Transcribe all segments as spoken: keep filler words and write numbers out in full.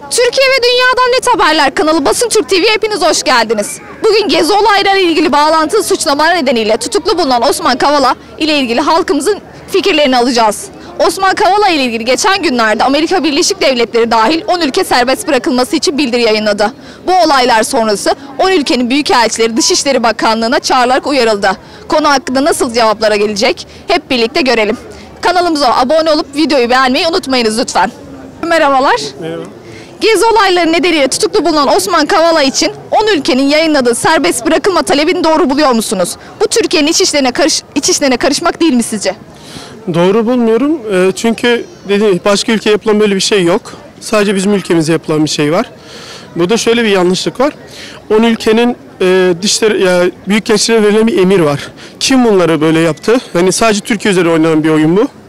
Türkiye ve Dünya'dan Net Haberler kanalı Basın Türk T V'ye hepiniz hoş geldiniz. Bugün Gezi olaylarıyla ilgili bağlantılı suçlamalar nedeniyle tutuklu bulunan Osman Kavala ile ilgili halkımızın fikirlerini alacağız. Osman Kavala ile ilgili geçen günlerde Amerika Birleşik Devletleri dahil on ülke serbest bırakılması için bildiri yayınladı. Bu olaylar sonrası on ülkenin büyükelçileri Dışişleri Bakanlığı'na çağrılarak uyarıldı. Konu hakkında nasıl cevaplara gelecek hep birlikte görelim. Kanalımıza abone olup videoyu beğenmeyi unutmayınız lütfen. Merhabalar. Merhaba. Gezi olayları nedeniyle tutuklu bulunan Osman Kavala için on ülkenin yayınladığı serbest bırakılma talebini doğru buluyor musunuz? Bu Türkiye'nin iç işlerine, karış, iç işlerine karışmak değil mi sizce? Doğru bulmuyorum. Çünkü dediğim başka ülkeye yapılan böyle bir şey yok. Sadece bizim ülkemize yapılan bir şey var. Burada şöyle bir yanlışlık var. on ülkenin e, dışları, ya, büyükelçilere verilen bir emir var. Kim bunları böyle yaptı? Hani sadece Türkiye üzerine oynanan bir oyun bu.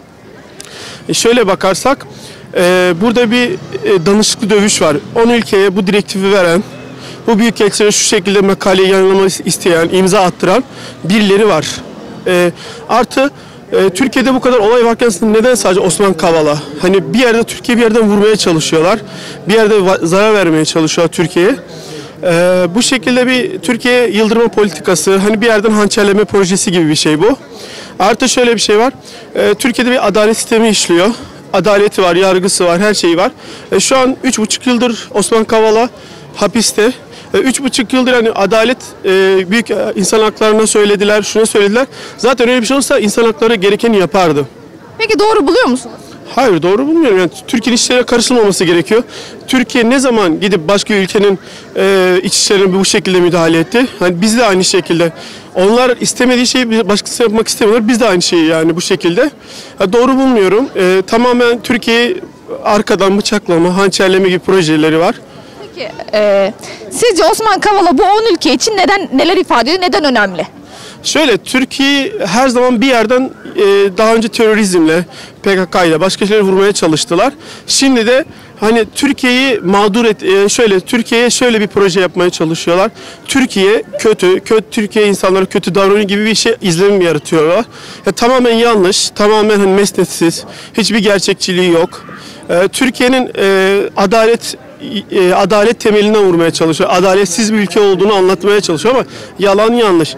E şöyle bakarsak e, burada bir e, danışıklı dövüş var. on ülkeye bu direktifi veren, bu büyükelçilere şu şekilde makaleyi yayınlamak isteyen, imza attıran birileri var. E, artı e, Türkiye'de bu kadar olay varken neden sadece Osman Kavala? Hani bir yerde Türkiye bir yerden vurmaya çalışıyorlar. Bir yerde zarar vermeye çalışıyorlar Türkiye'ye. Ee, bu şekilde bir Türkiye yıldırma politikası, hani bir yerden hançerleme projesi gibi bir şey bu. Artı şöyle bir şey var, ee, Türkiye'de bir adalet sistemi işliyor. Adaleti var, yargısı var, her şeyi var. Ee, şu an üç buçuk yıldır Osman Kavala hapiste. Ee, üç buçuk yıldır hani adalet, e, büyük e, insan haklarına söylediler, şuna söylediler. Zaten öyle bir şey olsa insan hakları gerekeni yapardı. Peki doğru buluyor musunuz? Hayır, doğru bulmuyorum. Yani Türkiye'nin işlerine karışılmaması gerekiyor. Türkiye ne zaman gidip başka ülkenin e, iç işlerine bu şekilde müdahale etti? Hani biz de aynı şekilde. Onlar istemediği şeyi başkası yapmak istemiyorlar. Biz de aynı şeyi yani bu şekilde. Ya doğru bulmuyorum. E, tamamen Türkiye'yi arkadan bıçaklama, hançerleme gibi projeleri var. Peki e, sizce Osman Kavala bu on ülke için neden neler ifade ediyor, neden önemli? Şöyle, Türkiye her zaman bir yerden e, daha önce terörizmle, P K K ile başka şeyleri vurmaya çalıştılar. Şimdi de hani Türkiye'yi mağdur et, e, şöyle Türkiye'ye şöyle bir proje yapmaya çalışıyorlar. Türkiye kötü, kötü Türkiye insanlara kötü davranıyor gibi bir şey izlenim yaratıyorlar. Ya, tamamen yanlış, tamamen hani mesnetsiz, hiçbir gerçekçiliği yok. E, Türkiye'nin e, adalet e, adalet temelinden vurmaya çalışıyor. Adaletsiz bir ülke olduğunu anlatmaya çalışıyor ama yalan yanlış.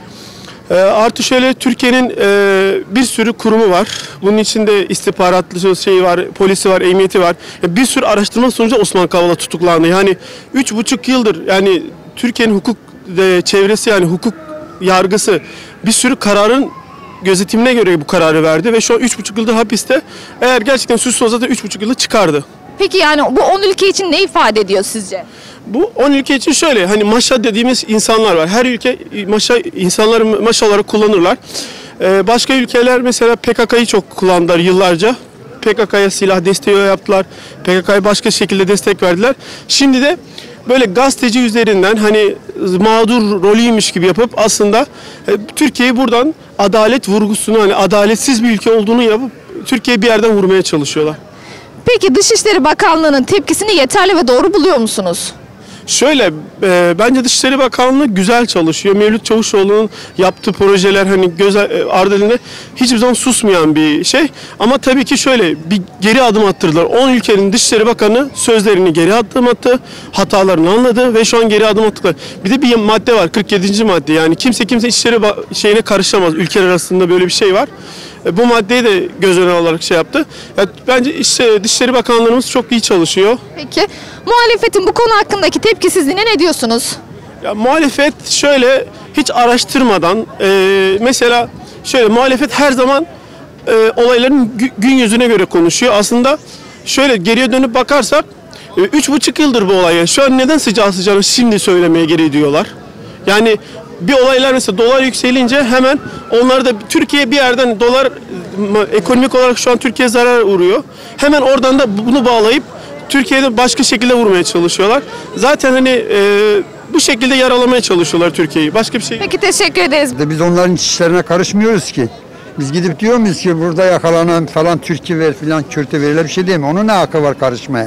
E, artı şöyle, Türkiye'nin e, bir sürü kurumu var. Bunun içinde istihbaratlı şeyi var, polisi var, emniyeti var. E, bir sürü araştırma sonucu Osman Kavala tutuklandı. Yani üç buçuk yıldır yani Türkiye'nin hukuk e, çevresi, yani hukuk yargısı bir sürü kararın gözetimine göre bu kararı verdi ve şu an üç buçuk yıldır hapiste. Eğer gerçekten suçsuz olsa da üç buçuk yılda çıkardı. Peki yani bu on ülke için ne ifade ediyor sizce? Bu on ülke için şöyle, hani maşa dediğimiz insanlar var. Her ülke maşa, insanları maşa olarak kullanırlar. Ee, başka ülkeler mesela P K K'yı çok kullandılar yıllarca. P K K'ya silah desteği yaptılar. P K K'ya başka şekilde destek verdiler. Şimdi de böyle gazeteci üzerinden hani mağdur rolüymüş gibi yapıp aslında e, Türkiye'yi buradan adalet vurgusunu, hani adaletsiz bir ülke olduğunu yapıp Türkiye'yi bir yerden vurmaya çalışıyorlar. Peki Dışişleri Bakanlığı'nın tepkisini yeterli ve doğru buluyor musunuz? Şöyle, e, bence Dışişleri Bakanlığı güzel çalışıyor. Mevlüt Çavuşoğlu'nun yaptığı projeler hani göz ardı edildiğinde hiçbir zaman susmayan bir şey. Ama tabii ki şöyle bir geri adım attırdılar. on ülkenin Dışişleri Bakanı sözlerini geri adım attı, hatalarını anladı ve şu an geri adım attılar. Bir de bir madde var, kırk yedinci madde. Yani kimse kimse İçişleri şeyine karışamaz. Ülkeler arasında böyle bir şey var. Bu maddeyi de göz önüne alarak şey yaptı. Yani bence işte Dışişleri Bakanlığımız çok iyi çalışıyor. Peki muhalefetin bu konu hakkındaki tepkisizliğine ne diyorsunuz? Ya, muhalefet şöyle hiç araştırmadan e, mesela şöyle muhalefet her zaman e, olayların gün yüzüne göre konuşuyor. Aslında şöyle geriye dönüp bakarsak e, üç buçuk yıldır bu olay. Şu an neden sıcağı sıcağına şimdi söylemeye geri diyorlar? Yani bir olaylar mesela dolar yükselince hemen onlar da Türkiye bir yerden dolar ekonomik olarak şu an Türkiye zarar uğruyor. Hemen oradan da bunu bağlayıp Türkiye'de başka şekilde vurmaya çalışıyorlar. Zaten hani e, bu şekilde yaralamaya çalışıyorlar Türkiye'yi. Başka bir şey yok. Peki teşekkür ederiz. Biz onların işlerine karışmıyoruz ki. Biz gidip diyor muyuz ki burada yakalanan falan Türkiye ver filan Kürt'e verilir bir şey değil mi? Onun ne hakkı var karışmaya?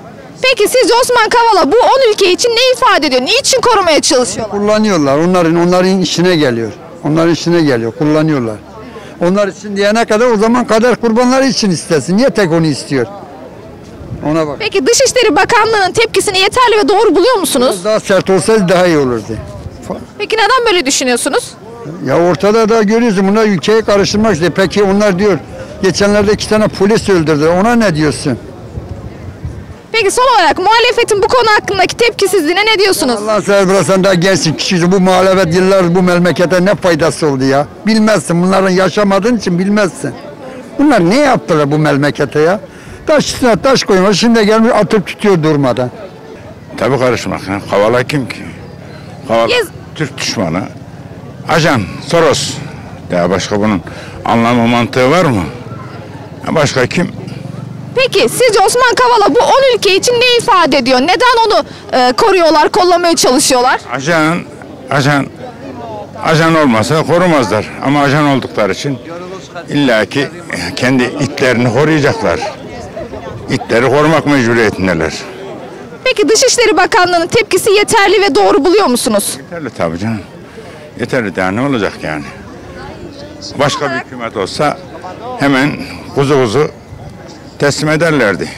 Peki sizce Osman Kavala bu on ülke için ne ifade ediyor? Niçin korumaya çalışıyorlar? Kullanıyorlar. Onların onların işine geliyor. Onların işine geliyor. Kullanıyorlar. Onlar için diyene kadar o zaman kader kurbanları için istesin. Niye tek onu istiyor? Ona bak. Peki Dışişleri Bakanlığı'nın tepkisini yeterli ve doğru buluyor musunuz? Biraz daha sert olsaydı daha iyi olurdu. Peki neden böyle düşünüyorsunuz? Ya ortada da görüyorsun bunlar ülkeyi karıştırmak istiyor. Peki onlar diyor geçenlerde iki tane polis öldürdüler. Ona ne diyorsun? Peki son olarak muhalefetin bu konu hakkındaki tepkisizliğine ne diyorsunuz? Allah sever biraz sen daha gençsin küçüksün. Bu muhalefet yıllar bu memlekete ne faydası oldu ya? Bilmezsin. Bunların yaşamadığın için bilmezsin. Bunlar ne yaptılar bu memlekete ya? Taş üstüne taş koyuyor. Şimdi gelmiş atıp tutuyor durmadan. Tabii karışmak. Ha. Kavala kim ki? Kavala Yes. Türk düşmanı. Ajan, Soros. Ya başka bunun anlamı mantığı var mı? Ya başka kim? Peki sizce Osman Kavala bu on ülke için ne ifade ediyor? Neden onu e, koruyorlar, kollamaya çalışıyorlar? Ajan, ajan, ajan olmasa korumazlar. Ama ajan oldukları için illaki kendi itlerini koruyacaklar. İtleri korumak mecburiyetindeler. Peki Dışişleri Bakanlığı'nın tepkisi yeterli ve doğru buluyor musunuz? Yeterli tabii canım. Yeterli daha ne olacak yani? Başka bir hükümet olsa hemen kuzu kuzu teslim ederlerdi.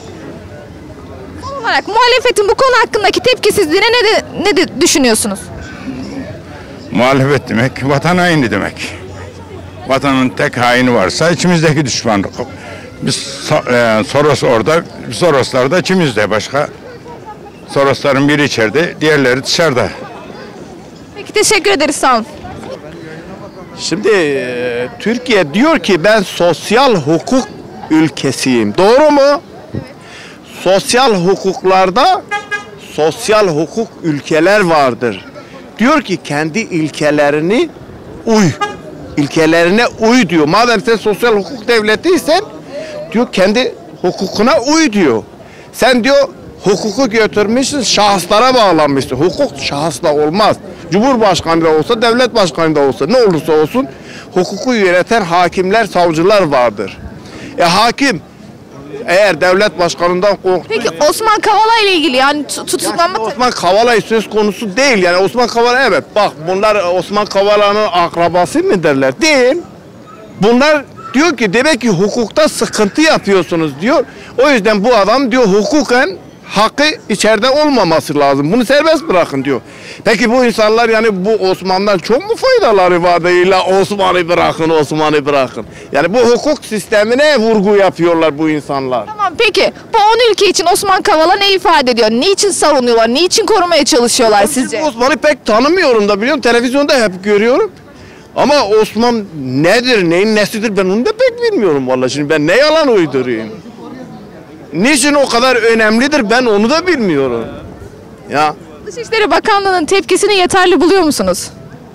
Son olarak muhalefetin bu konu hakkındaki tepkisizliğine ne, de, ne de düşünüyorsunuz? Muhalefet demek vatan haini demek. Vatanın tek haini varsa içimizdeki düşman. Biz e, Soros orada, Soroslar da içimizde başka. Sorosların biri içeride, diğerleri dışarıda. Peki teşekkür ederiz, sağ olun. Şimdi e, Türkiye diyor ki ben sosyal hukuk ülkesiyim. Doğru mu? Sosyal hukuklarda sosyal hukuk ülkeler vardır. Diyor ki kendi ilkelerini uy. İlkelerine uy diyor. Madem sen sosyal hukuk devletiysen diyor kendi hukukuna uy diyor. Sen diyor hukuku götürmüşsün, şahıslara bağlanmışsın. Hukuk şahısla olmaz. Cumhurbaşkanı da olsa, devlet başkanı da olsa, ne olursa olsun hukuku yöneten hakimler, savcılar vardır. E hakim eğer devlet başkanından korktu. Peki Osman Kavala ile ilgili yani tut- tutuklanma... Osman Kavala söz konusu değil. Yani Osman Kavala evet bak bunlar Osman Kavala'nın akrabası mı derler? Değil. Bunlar diyor ki demek ki hukukta sıkıntı yapıyorsunuz diyor. O yüzden bu adam diyor hukuken hakkı içeride olmaması lazım. Bunu serbest bırakın diyor. Peki bu insanlar yani bu Osman'dan çok mu faydaları var da illa Osman'ı bırakın, Osman'ı bırakın. Yani bu hukuk sistemine vurgu yapıyorlar bu insanlar. Tamam, peki bu on ülke için Osman Kavala ne ifade ediyor? Niçin savunuyorlar? Niçin korumaya çalışıyorlar sizce? Osman'ı pek tanımıyorum da biliyorum. Televizyonda hep görüyorum. Ama Osman nedir, neyin nesidir ben onu da pek bilmiyorum vallahi. Şimdi ben ne yalan uydurayım. Niçin o kadar önemlidir ben onu da bilmiyorum. Ya Dışişleri Bakanlığı'nın tepkisini yeterli buluyor musunuz?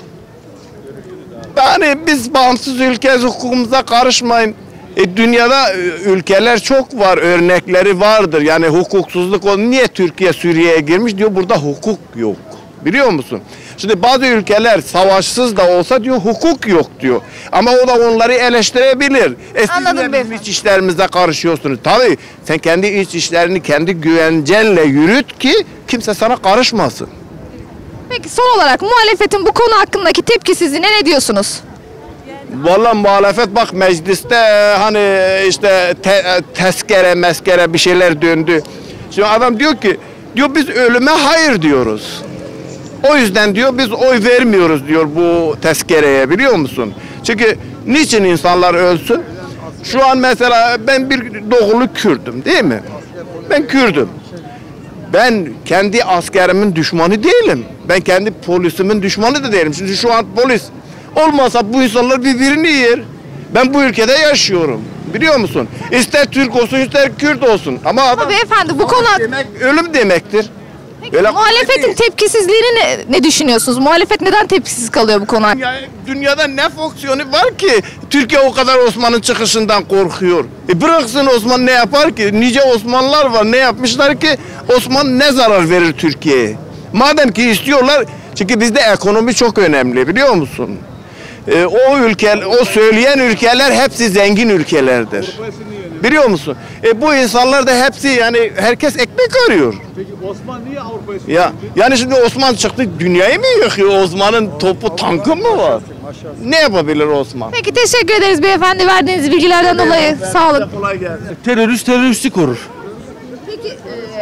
yani biz bağımsız ülke hukukumuza karışmayın. E, dünyada e, ülkeler çok var, örnekleri vardır. Yani hukuksuzluk o. Niye Türkiye Suriye'ye girmiş diyor burada hukuk yok. Biliyor musun? Şimdi bazı ülkeler savaşsız da olsa diyor hukuk yok diyor. Ama o da onları eleştirebilir. E siz Anladım niye bizim beyefendi. iç işlerimize karışıyorsunuz? Tabii sen kendi iç işlerini kendi güvencenle yürüt ki kimse sana karışmasın. Peki son olarak muhalefetin bu konu hakkındaki tepkisizliğine ne diyorsunuz? Vallahi muhalefet bak mecliste hani işte te, tezkere meskere bir şeyler döndü. Şimdi adam diyor ki diyor biz ölüme hayır diyoruz. O yüzden diyor biz oy vermiyoruz diyor bu tezkereye biliyor musun? Çünkü niçin insanlar ölsün? Şu an mesela ben bir doğulu Kürdüm değil mi? Ben Kürdüm. Ben kendi askerimin düşmanı değilim. Ben kendi polisimin düşmanı da değilim. Şimdi şu an polis olmasa bu insanlar birbirini yer. Ben bu ülkede yaşıyorum. Biliyor musun? İster Türk olsun ister Kürt olsun. Ama adam Ama beyefendi bu konu... demek ölüm demektir. Peki, Öyle- muhalefetin tepkisizliğini ne, ne düşünüyorsunuz? Muhalefet neden tepkisiz kalıyor bu konu hakkında? Ya, dünyada ne fonksiyonu var ki Türkiye o kadar Osman'ın çıkışından korkuyor. E bıraksın Osman ne yapar ki? Nice Osmanlılar var ne yapmışlar ki Osman ne zarar verir Türkiye'ye? Madem ki istiyorlar çünkü bizde ekonomi çok önemli biliyor musun? E, o ülke, o söyleyen ülkeler hepsi zengin ülkelerdir. Biliyor musun? E bu insanlar da hepsi yani herkes ekmek arıyor. Peki Osman niye Avrupa'ya Ya yani şimdi Osman çıktı dünyayı mı yakıyor? Osman'ın topu tankı mı var? Ne yapabilir Osman? Peki teşekkür ederiz beyefendi verdiğiniz bilgilerden dolayı. Sağ olun. Kolay gelsin. Terörist teröristi korur.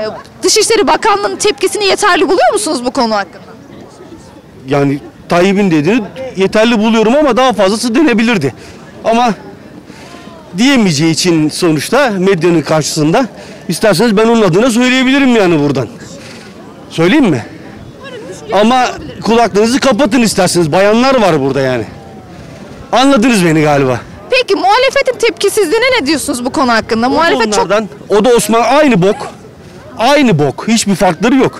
Ee, Dışişleri Bakanlığı'nın tepkisini yeterli buluyor musunuz bu konu hakkında? Yani Tayyip'in dediğini yeterli buluyorum ama daha fazlası denebilirdi. Ama diyemeyeceği için sonuçta medyanın karşısında isterseniz ben onun adına söyleyebilirim yani buradan. Söyleyeyim mi? Ama kulaklarınızı kapatın isterseniz. Bayanlar var burada yani. Anladınız beni galiba. Peki muhalefetin tepkisizliğine ne diyorsunuz bu konu hakkında? O da Muhalefet çok... onlardan, o da Osman aynı bok. Aynı bok. Hiçbir farkları yok.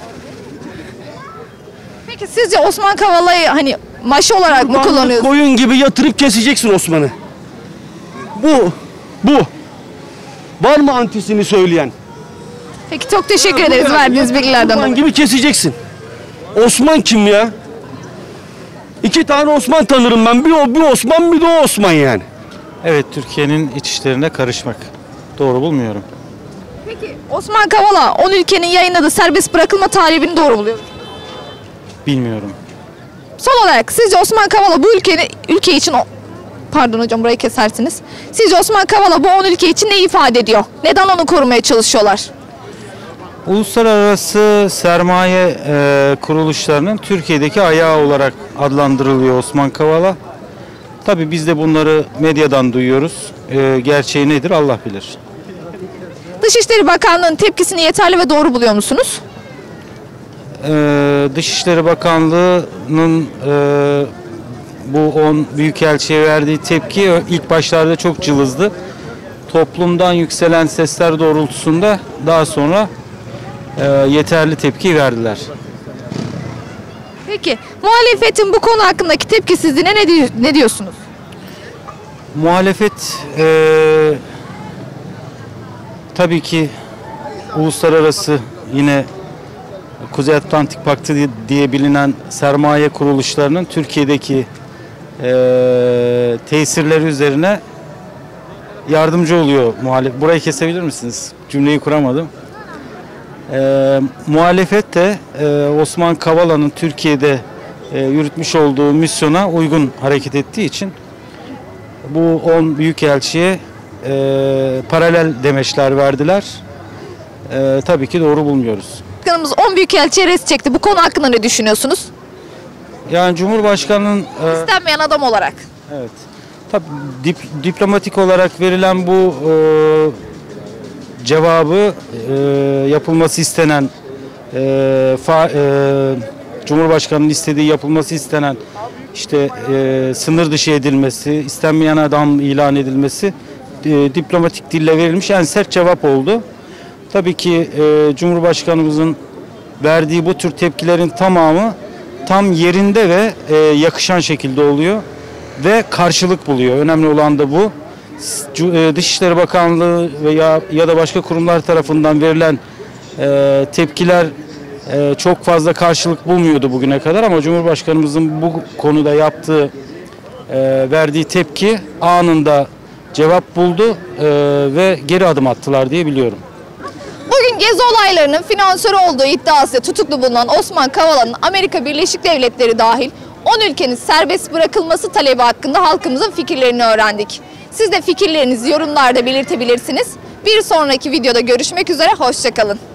Peki sizce Osman Kavala'yı hani maşı olarak mı kullanıyorsunuz? Koyun gibi yatırıp keseceksin Osman'ı. Bu. Bu. Var mı antisini söyleyen? Peki çok teşekkür ederiz verdiğiniz bilgilerden Osman dolayı. gibi keseceksin. Osman kim ya? İki tane Osman tanırım ben. Bir o, bir Osman, bir de o Osman yani. Evet, Türkiye'nin iç işlerine karışmak. Doğru bulmuyorum. Peki Osman Kavala on ülkenin yayınladığı serbest bırakılma talebini doğru buluyor musunuz? Bilmiyorum. Son olarak sizce Osman Kavala bu ülkenin ülke için o- pardon hocam burayı kesersiniz. Sizce Osman Kavala bu on ülke için ne ifade ediyor? Neden onu korumaya çalışıyorlar? Uluslararası sermaye e, kuruluşlarının Türkiye'deki ayağı olarak adlandırılıyor Osman Kavala. Tabii biz de bunları medyadan duyuyoruz. E, gerçeği nedir Allah bilir. Dışişleri Bakanlığı'nın tepkisini yeterli ve doğru buluyor musunuz? Ee, Dışişleri Bakanlığı'nın e, bu on büyükelçiye verdiği tepki ilk başlarda çok cılızdı. Toplumdan yükselen sesler doğrultusunda daha sonra e, yeterli tepki verdiler. Peki muhalefetin bu konu hakkındaki tepkisizliğine ne, di- ne diyorsunuz? Muhalefet e, tabii ki uluslararası yine Kuzey Atlantik Paktı diye- diye bilinen sermaye kuruluşlarının Türkiye'deki e, tesirleri üzerine yardımcı oluyor muhalefet. Burayı kesebilir misiniz? Cümleyi kuramadım. E, muhalefet de e, Osman Kavala'nın Türkiye'de e, yürütmüş olduğu misyona uygun hareket ettiği için bu on büyükelçiye e, paralel demeçler verdiler. E, tabii ki doğru bulmuyoruz. Başkanımız on büyükelçiye res çekti. Bu konu hakkında ne düşünüyorsunuz? Yani Cumhurbaşkanı'nın e, İstenmeyen adam olarak. evet. Tabii dip- diplomatik olarak verilen bu e, cevabı e, yapılması istenen e, fa- e, Cumhurbaşkanı'nın istediği yapılması istenen işte e, sınır dışı edilmesi, istenmeyen adam ilan edilmesi e, diplomatik dille verilmiş en sert cevap oldu. Tabii ki e, Cumhurbaşkanımızın verdiği bu tür tepkilerin tamamı tam yerinde ve e, yakışan şekilde oluyor ve karşılık buluyor. Önemli olan da bu. Cu- e, Dışişleri Bakanlığı veya ya da başka kurumlar tarafından verilen e, tepkiler e, çok fazla karşılık bulmuyordu bugüne kadar ama Cumhurbaşkanımızın bu konuda yaptığı e, verdiği tepki anında cevap buldu e, ve geri adım attılar diye biliyorum. Bugün Gezi olaylarının finansörü olduğu iddiasıyla tutuklu bulunan Osman Kavala'nın Amerika Birleşik Devletleri dahil on ülkenin serbest bırakılması talebi hakkında halkımızın fikirlerini öğrendik. Siz de fikirlerinizi yorumlarda belirtebilirsiniz. Bir sonraki videoda görüşmek üzere, hoşça kalın.